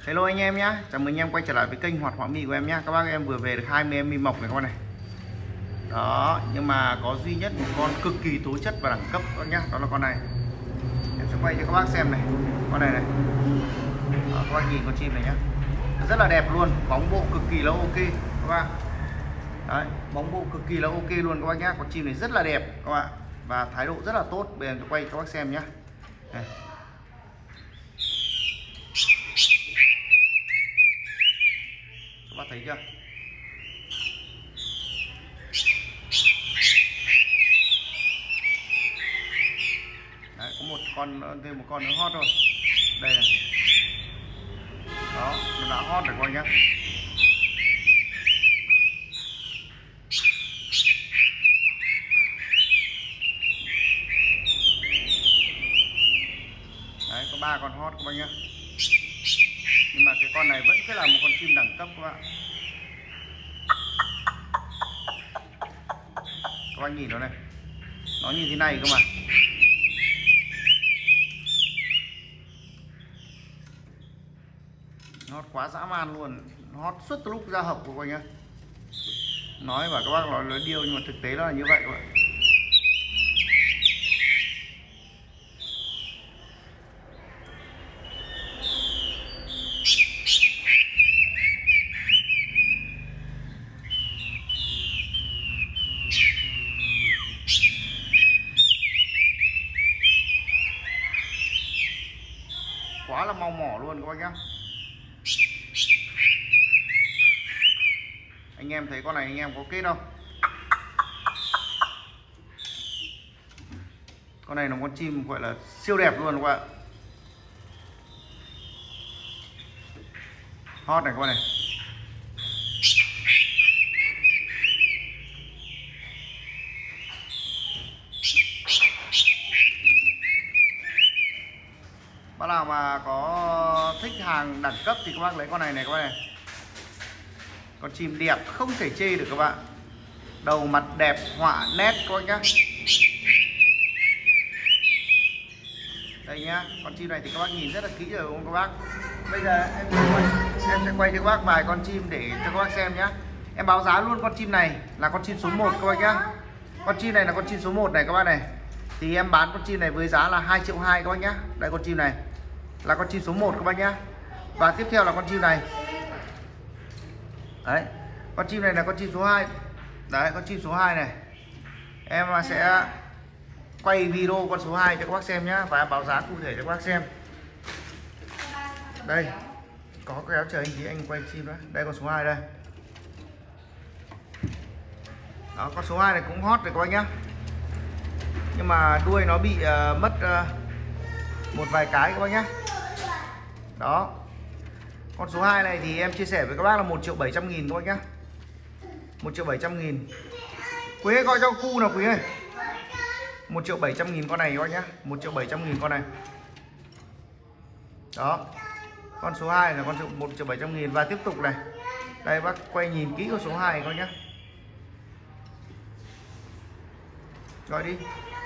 Hello anh em nhé, chào mừng anh em quay trở lại với kênh Hoạt Họa Mi của em nhé. Các bác em vừa về được 20 em mi mộc này các bạn này. Đó, nhưng mà có duy nhất một con cực kỳ tố chất và đẳng cấp các nhá, đó là con này. Em sẽ quay cho các bác xem này, con này này. Đó, các bác nhìn con chim này nhá, rất là đẹp luôn, bóng bộ cực kỳ là ok các bác. Đấy, bóng bộ cực kỳ là ok luôn các bác nhá, con chim này rất là đẹp các bạn và thái độ rất là tốt. Bây giờ em sẽ quay cho các bác xem nhá. Đây. Các bác thấy chưa? Đấy, có một con thêm một con nữa hot rồi. Đây này. Đó, nó đã hot rồi coi nhá. Đấy, có 3 con hot các bác nhá. Nhưng mà cái con này vẫn cứ là một con chim đẳng cấp các bạn. Các bác nhìn nó này, nó như thế này cơ mà. Hot quá dã man luôn, hot suốt từ lúc ra học của các nhá. Nói và các bác nói điêu nhưng mà thực tế nó là như vậy các bạn. Quá là mau mỏ luôn các bác nhá. Anh em thấy con này anh em có kết không? Con này là con chim gọi là siêu đẹp luôn các bạn. Hot này con này. Bác nào mà có thích hàng đẳng cấp thì các bác lấy con này này các bác này. Con chim đẹp không thể chê được các bạn. Đầu mặt đẹp, họa nét các bác nhá. Đây nhá, con chim này thì các bác nhìn rất là kỹ rồi đúng không các bác? Bây giờ em sẽ quay cho các bác vài con chim để cho các bác xem nhá. Em báo giá luôn con chim này là con chim số 1 các bác nhá. Con chim này là con chim số 1 này các bác này. Thì em bán con chim này với giá là 2,2 triệu các bác nhá. Đây con chim này là con chim số 1 các bác nhá. Và tiếp theo là con chim này. Đấy, con chim này là con chim số 2. Đấy, con chim số 2 này. Em sẽ quay video con số 2 cho các bác xem nhá và báo giá cụ thể cho các bác xem. Đây, có kéo chờ anh tí anh quay chim đó. Đây con số 2 đây. Đó, con số 2 này cũng hot rồi các bác nhá. Nhưng mà đuôi nó bị mất một vài cái các bác nhá. Đó. Con số 2 này thì em chia sẻ với các bác là 1.700.000 các bác nhá. 1.700.000. Quý ơi, gọi cho cu nào Quý ơi. 1.700.000 con này các bác nhá. 1.700.000 con này. Đó. Con số 2 là con 1.700.000 và tiếp tục này. Đây bác quay nhìn kỹ con số 2 coi nhá. Gọi đi.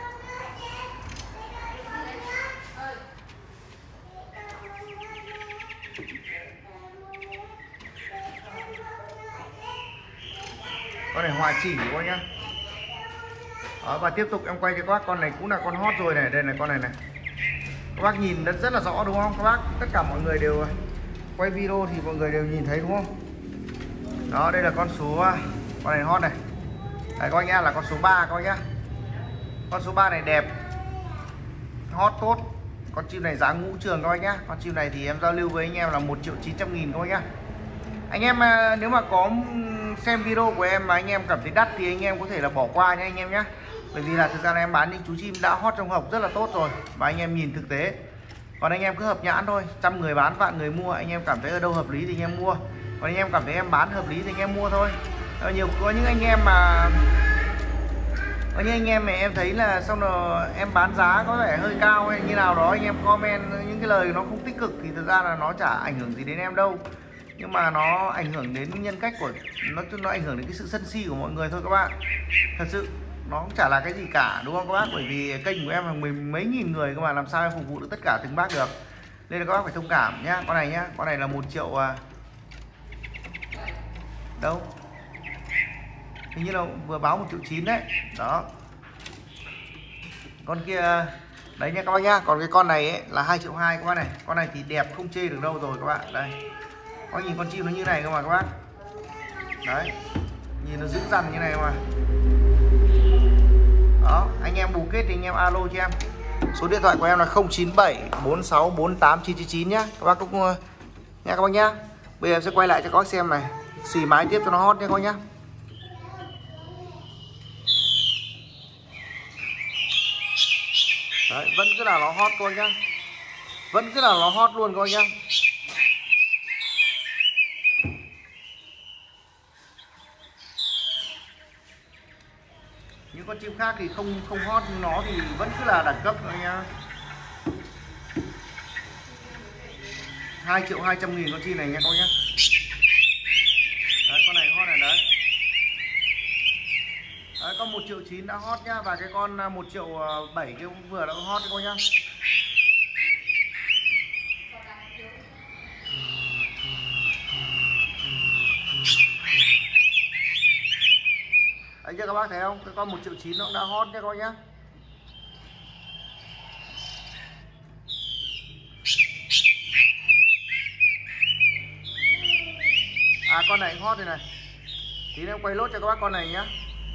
Con này hòa chỉ các bác nhá. Đó, và tiếp tục em quay cho các bác con này cũng là con hot rồi này. Đây này con này này. Các bác nhìn rất là rõ đúng không các bác? Tất cả mọi người đều quay video thì mọi người đều nhìn thấy đúng không? Đó, đây là con này hot này. Đây các bác nhá, là con số 3 các bác nhá. Con số 3 này đẹp, hot tốt. Con chim này giá ngũ trường các bác nhá. Con chim này thì em giao lưu với anh em là 1.900.000 các bác nhá. Anh em nếu mà có xem video của em mà anh em cảm thấy đắt thì anh em có thể là bỏ qua nha anh em nhé. Bởi vì là thực ra là em bán những chú chim đã hot trong hộp rất là tốt rồi và anh em nhìn thực tế. Còn anh em cứ hợp nhãn thôi, trăm người bán vạn người mua. Anh em cảm thấy ở đâu hợp lý thì anh em mua. Còn anh em cảm thấy em bán hợp lý thì anh em mua thôi. Có những anh em mà em thấy là xong rồi em bán giá có vẻ hơi cao hay như nào đó, anh em comment những cái lời nó không tích cực thì thực ra là nó chả ảnh hưởng gì đến em đâu. Nhưng mà nó ảnh hưởng đến nhân cách của nó ảnh hưởng đến cái sự sân si của mọi người thôi các bạn. Thật sự nó cũng chả là cái gì cả đúng không các bác? Bởi vì kênh của em là mấy nghìn người cơ mà, làm sao em phục vụ được tất cả từng bác được. Nên là các bác phải thông cảm nhá. Con này nhá, con này là 1 triệu đâu, hình như là vừa báo 1,9 triệu đấy. Đó, con kia đấy nha các bác nhá. Còn cái con này ấy, là 2,2 triệu các bác này. Con này thì đẹp không chê được đâu rồi các bạn. Đây, có nhìn con chim nó như này cơ mà các bác. Đấy, nhìn nó dữ dằn như này mà. Đó, anh em bù kết thì anh em alo cho em. Số điện thoại của em là 097 46 48 999 nhá. Các bác cũng nha các bác nhá. Bây giờ em sẽ quay lại cho các bác xem này, xì mái tiếp cho nó hot nhé các bác nhá. Đấy, vẫn cứ là nó hot các bác nhá. Vẫn cứ là nó hot luôn các bác nhá. Những con chim khác thì không hot, nhưng nó thì vẫn cứ là đẳng cấp rồi nha. 2,2 triệu con chim này nha các bác nhá. Đấy, con này hot này đấy. Đấy, con 1,9 triệu đã hot nhá. Và cái con 1,7 triệu cái vừa đã hot các bác nhá. Đấy chưa các bác thấy không? Cái con 1,9 triệu nó cũng đã hot nha các bác nhá. À, con này hot rồi này. Tí em quay lốt cho các bác con này nhá.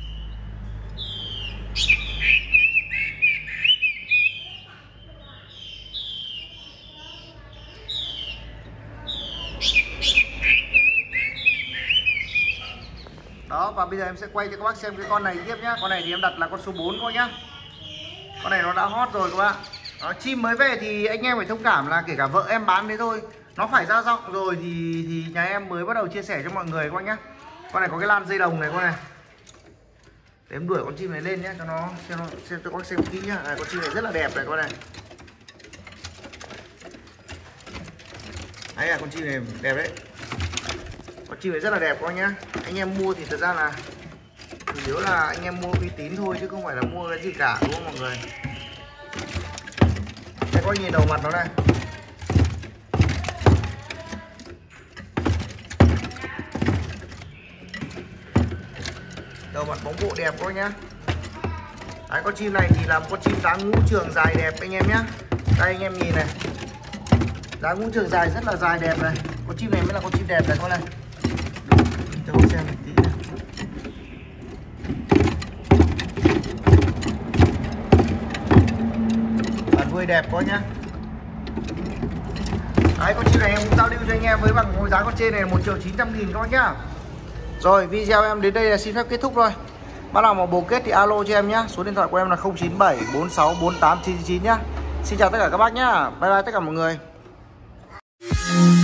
Đó, và bây giờ em sẽ quay cho các bác xem cái con này tiếp nhá. Con này thì em đặt là con số 4 thôi nhá. Con này nó đã hot rồi các bạn. Đó, chim mới về thì anh em phải thông cảm là kể cả vợ em bán đấy thôi, nó phải ra giọng rồi thì nhà em mới bắt đầu chia sẻ cho mọi người các bác nhá. Con này có cái lan dây đồng này con này. Để em đuổi con chim này lên nhé cho nó xem cho các bác xem kỹ nhá. Con chim này rất là đẹp này con này. Đấy là con chim này đẹp đấy. Con chim này rất là đẹp các bác nhá. Anh em mua thì thật ra là chủ yếu là anh em mua uy tín thôi chứ không phải là mua cái gì cả, đúng không mọi người? Đây, có nhìn đầu mặt nó này. Đầu mặt bóng bộ đẹp các bác nhá. Đấy, con chim này thì là một con chim dáng ngũ trường dài đẹp anh em nhá. Đây anh em nhìn này, dáng ngũ trường dài rất là dài đẹp này. Con chim này mới là con chim đẹp này con này. Cho con xem một tí này. Bản đuôi đẹp quá nhá. Đấy, con chim này em cũng giao lưu cho anh em với bằng hồi giá con trên này 1,9 triệu các bác nhá. Rồi, video em đến đây là xin phép kết thúc thôi. Bác nào mà bồ kết thì alo cho em nhá. Số điện thoại của em là 097 46 48 999 nhá. Xin chào tất cả các bác nhá. Bye bye tất cả mọi người.